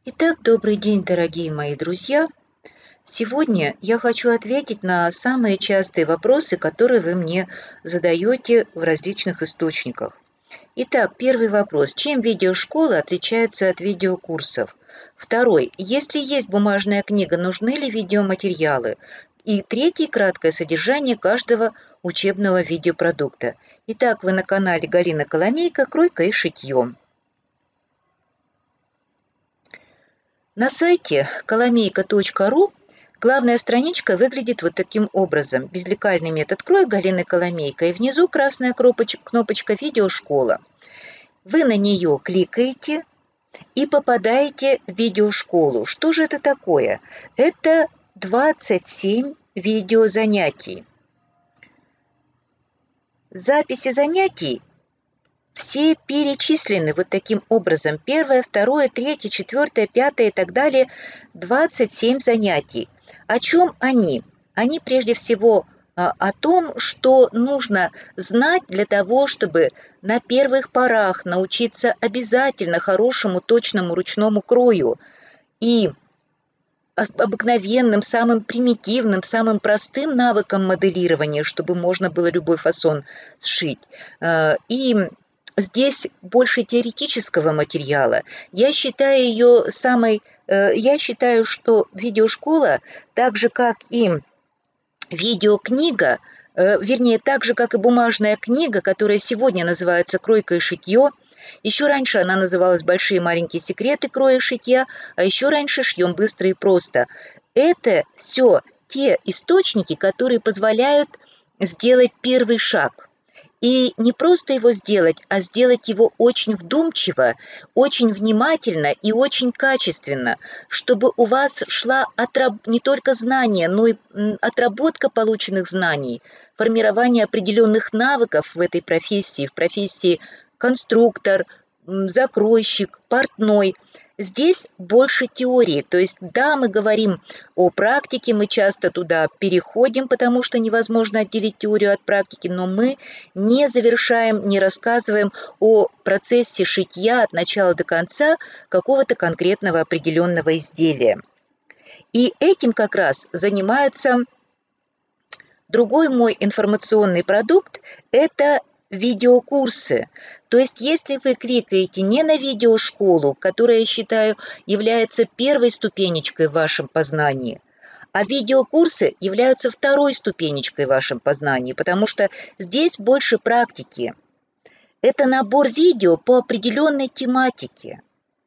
Итак, добрый день, дорогие мои друзья! Сегодня я хочу ответить на самые частые вопросы, которые вы мне задаете в различных источниках. Итак, первый вопрос. Чем видеошкола отличается от видеокурсов? Второй. Если есть бумажная книга, нужны ли видеоматериалы? И третий. Краткое содержание каждого учебного видеопродукта. Итак, вы на канале Галина Коломейко «Кройка и шитье». На сайте коломейка.ру главная страничка выглядит вот таким образом. Безлекальный метод кроя Галины Коломейко. И внизу красная кнопочка «Видеошкола». Вы на нее кликаете и попадаете в видеошколу. Что же это такое? Это 27 видеозанятий. Записи занятий все перечислены вот таким образом. Первое, второе, третье, четвертое, пятое и так далее. 27 занятий. О чем они? Они прежде всего о том, что нужно знать для того, чтобы на первых порах научиться обязательно хорошему точному ручному крою и обыкновенным, самым примитивным, самым простым навыкам моделирования, чтобы можно было любой фасон сшить. И здесь больше теоретического материала. Я считаю, что видеошкола, так же как и видеокнига, вернее, так же как и бумажная книга, которая сегодня называется «Кройка и шитье», еще раньше она называлась «Большие и маленькие секреты кроя и шитья», а еще раньше «Шьем быстро и просто». Это все те источники, которые позволяют сделать первый шаг. И не просто его сделать, а сделать его очень вдумчиво, очень внимательно и очень качественно, чтобы у вас шла не только знание, но и отработка полученных знаний, формирование определенных навыков в этой профессии, в профессии конструктор, закройщик, портной. Здесь больше теории, то есть да, мы говорим о практике, мы часто туда переходим, потому что невозможно отделить теорию от практики, но мы не завершаем, не рассказываем о процессе шитья от начала до конца какого-то конкретного определенного изделия. И этим как раз занимается другой мой информационный продукт – это видеокурсы. То есть, если вы кликаете не на видеошколу, которая, я считаю, является первой ступенечкой в вашем познании, а видеокурсы являются второй ступенечкой в вашем познании, потому что здесь больше практики. Это набор видео по определенной тематике.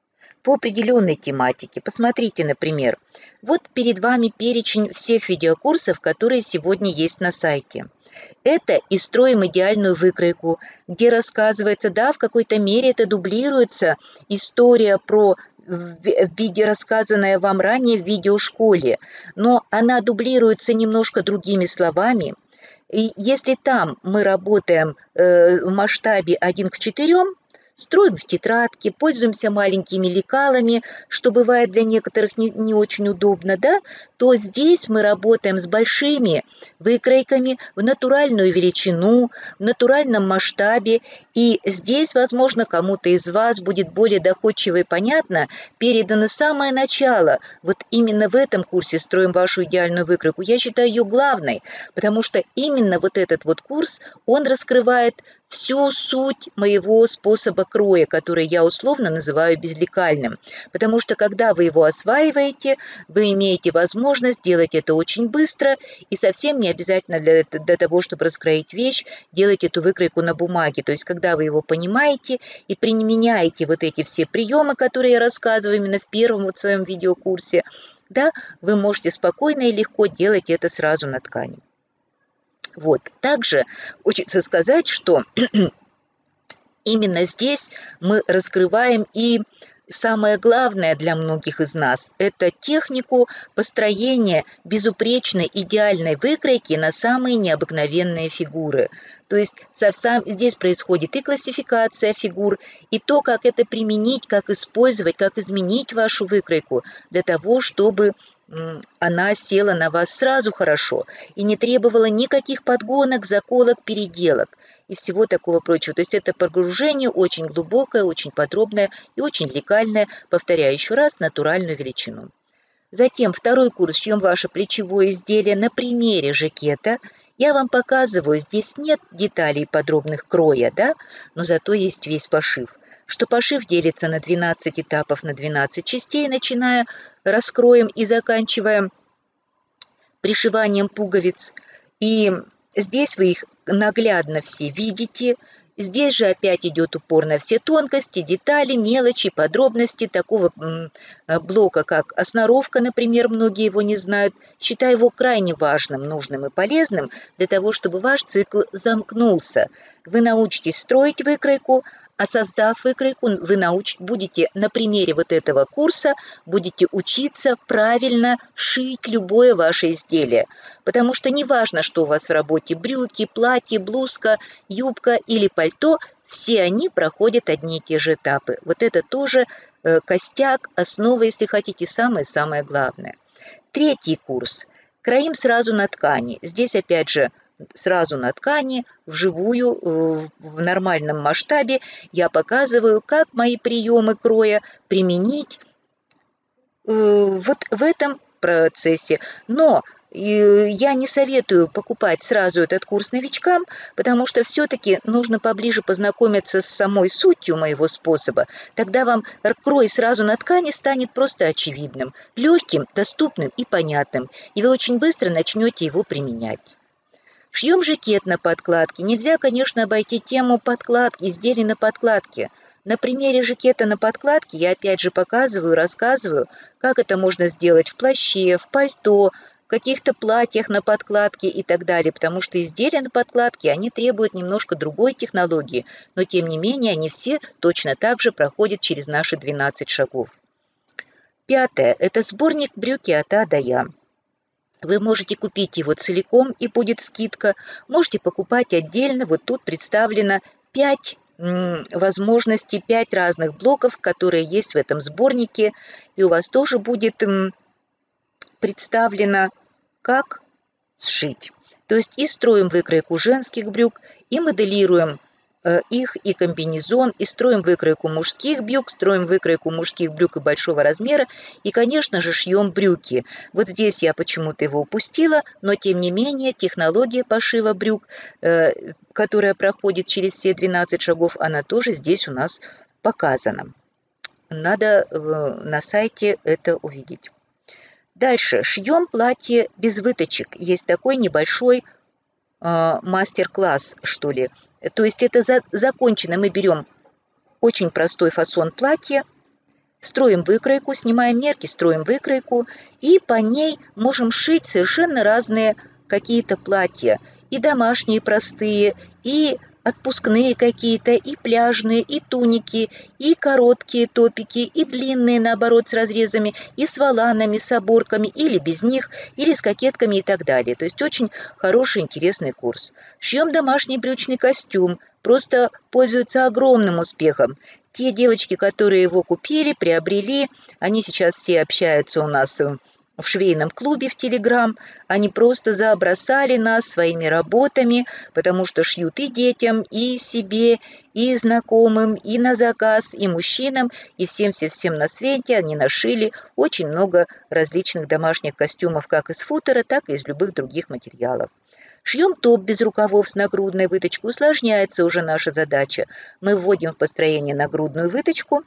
Посмотрите, например, вот перед вами перечень всех видеокурсов, которые сегодня есть на сайте. Это «И строим идеальную выкройку», где рассказывается, да, в какой-то мере это дублируется история про виде, рассказанная вам ранее в видеошколе, но она дублируется немножко другими словами. И если там мы работаем в масштабе 1:4, строим в тетрадке, пользуемся маленькими лекалами, что бывает для некоторых не очень удобно, да, то здесь мы работаем с большими выкройками в натуральную величину, в натуральном масштабе, и здесь, возможно, кому-то из вас будет более доходчиво и понятно передано самое начало. Вот именно в этом курсе «Строим вашу идеальную выкройку». Я считаю ее главной, потому что именно вот этот вот курс, он раскрывает всю суть моего способа кроя, который я условно называю безлекальным. Потому что, когда вы его осваиваете, вы имеете возможность делать это очень быстро, и совсем не обязательно для того, чтобы раскроить вещь, делать эту выкройку на бумаге. То есть, когда вы его понимаете и применяете вот эти все приемы, которые я рассказываю именно в первом вот своем видеокурсе, да, вы можете спокойно и легко делать это сразу на ткани. Вот. Также хочется сказать, что именно здесь мы раскрываем и самое главное для многих из нас – это технику построения безупречной, идеальной выкройки на самые необыкновенные фигуры. То есть здесь происходит и классификация фигур, и то, как это применить, как использовать, как изменить вашу выкройку для того, чтобы она села на вас сразу хорошо и не требовала никаких подгонок, заколок, переделок. и всего такого прочего. То есть это погружение очень глубокое, очень подробное и очень лекальное, повторяю еще раз, натуральную величину. Затем второй курс «Шьем ваше плечевое изделие» на примере жакета. Я вам показываю, здесь нет деталей подробных кроя, да, но зато есть весь пошив. Что пошив делится на 12 этапов, на 12 частей, начиная раскроем и заканчивая пришиванием пуговиц. И здесь вы их наглядно все видите. Здесь же опять идет упор на все тонкости, детали, мелочи, подробности такого блока, как осноровка, например, многие его не знают. Считаю его крайне важным, нужным и полезным для того, чтобы ваш цикл замкнулся. Вы научитесь строить выкройку, а создав выкройку, вы будете на примере вот этого курса, будете учиться правильно шить любое ваше изделие. Потому что не важно, что у вас в работе, брюки, платье, блузка, юбка или пальто, все они проходят одни и те же этапы. Вот это тоже костяк, основа, если хотите, самое-самое главное. Третий курс. Краим сразу на ткани. Здесь опять же сразу на ткани, вживую, в нормальном масштабе я показываю, как мои приемы кроя применить вот в этом процессе. Но я не советую покупать сразу этот курс новичкам, потому что все-таки нужно поближе познакомиться с самой сутью моего способа. Тогда вам крой сразу на ткани станет просто очевидным, легким, доступным и понятным, и вы очень быстро начнете его применять. Шьем жакет на подкладке. Нельзя, конечно, обойти тему подкладки, изделий на подкладке. На примере жакета на подкладке я опять же показываю, рассказываю, как это можно сделать в плаще, в пальто, в каких-то платьях на подкладке и так далее, потому что изделия на подкладке, они требуют немножко другой технологии, но тем не менее они все точно так же проходят через наши 12 шагов. Пятое. Это сборник брюки от А до Я. Вы можете купить его целиком, и будет скидка. Можете покупать отдельно. Вот тут представлено 5 возможностей, 5 разных блоков, которые есть в этом сборнике. И у вас тоже будет представлено, как сшить. То есть и строим выкройку женских брюк, и моделируем их, и комбинезон, и строим выкройку мужских брюк, строим выкройку мужских брюк и большого размера, и, конечно же, шьем брюки. Вот здесь я почему-то его упустила, но, тем не менее, технология пошива брюк, которая проходит через все 12 шагов, она тоже здесь у нас показана. Надо на сайте это увидеть. Дальше. Шьем платье без выточек. Есть такой небольшой мастер-класс, что ли. То есть это закончено. Мы берем очень простой фасон платья, строим выкройку, снимаем мерки, строим выкройку, и по ней можем шить совершенно разные какие-то платья. И домашние простые, и отпускные какие-то, и пляжные, и туники, и короткие топики, и длинные, наоборот, с разрезами, и с воланами, с оборками, или без них, или с кокетками и так далее. То есть очень хороший, интересный курс. Шьем домашний брючный костюм, просто пользуется огромным успехом. Те девочки, которые его купили, приобрели, они сейчас все общаются у нас в швейном клубе в Телеграм, они просто забросали нас своими работами, потому что шьют и детям, и себе, и знакомым, и на заказ, и мужчинам, и всем-всем на свете. Они нашили очень много различных домашних костюмов, как из футера, так и из любых других материалов. Шьем топ без рукавов с нагрудной выточкой. Усложняется уже наша задача. Мы вводим в построение нагрудную выточку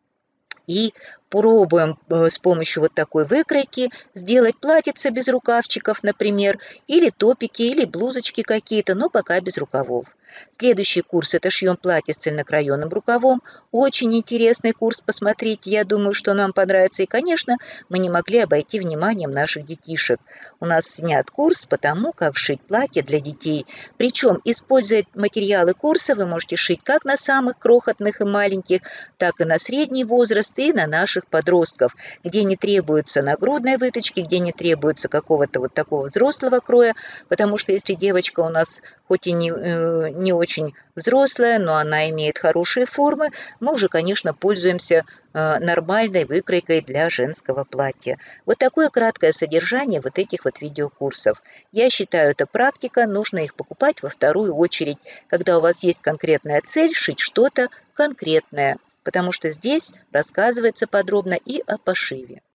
и пробуем с помощью вот такой выкройки сделать платьице без рукавчиков, например, или топики, или блузочки какие-то, но пока без рукавов. Следующий курс – это шьем платье с цельнокраёным рукавом. Очень интересный курс, посмотрите, я думаю, что нам понравится. И, конечно, мы не могли обойти вниманием наших детишек. У нас снят курс по тому, как шить платье для детей. Причем, используя материалы курса, вы можете шить как на самых крохотных и маленьких, так и на средний возраст, и на наших подростков, где не требуется нагрудной выточки, где не требуется какого-то вот такого взрослого кроя, потому что если девочка у нас хоть и не очень взрослая, но она имеет хорошие формы. Мы уже, конечно, пользуемся нормальной выкройкой для женского платья. Вот такое краткое содержание вот этих вот видеокурсов. Я считаю, это практика, нужно их покупать во вторую очередь, когда у вас есть конкретная цель шить что-то конкретное, потому что здесь рассказывается подробно и о пошиве.